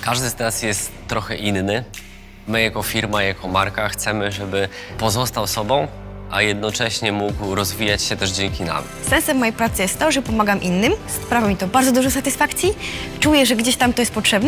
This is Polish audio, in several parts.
Każdy z nas jest trochę inny. My jako firma, jako marka chcemy, żeby pozostał sobą, a jednocześnie mógł rozwijać się też dzięki nam. Sensem mojej pracy jest to, że pomagam innym. Sprawia mi to bardzo dużo satysfakcji. Czuję, że gdzieś tam to jest potrzebne.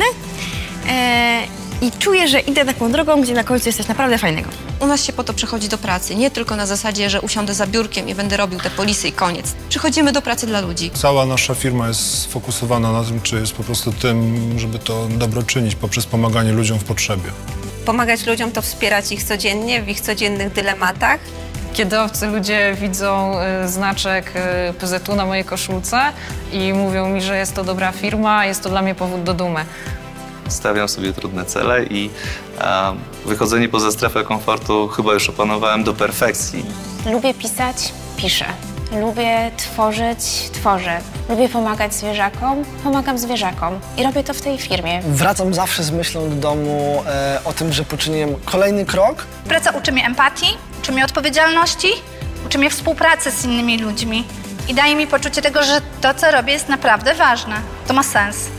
I czuję, że idę taką drogą, gdzie na końcu jest coś naprawdę fajnego. U nas się po to przychodzi do pracy, nie tylko na zasadzie, że usiądę za biurkiem i będę robił te polisy i koniec. Przychodzimy do pracy dla ludzi. Cała nasza firma jest sfokusowana na tym, czy jest po prostu tym, żeby to dobro czynić poprzez pomaganie ludziom w potrzebie. Pomagać ludziom to wspierać ich codziennie, w ich codziennych dylematach. Kiedy obcy ludzie widzą znaczek PZU na mojej koszulce i mówią mi, że jest to dobra firma, jest to dla mnie powód do dumy. Stawiam sobie trudne cele i wychodzenie poza strefę komfortu chyba już opanowałem do perfekcji. Lubię pisać, piszę. Lubię tworzyć, tworzę. Lubię pomagać zwierzakom, pomagam zwierzakom. I robię to w tej firmie. Wracam zawsze z myślą do domu o tym, że poczyniłem kolejny krok. Praca uczy mnie empatii, uczy mnie odpowiedzialności, uczy mnie współpracy z innymi ludźmi. I daje mi poczucie tego, że to, co robię, jest naprawdę ważne. To ma sens.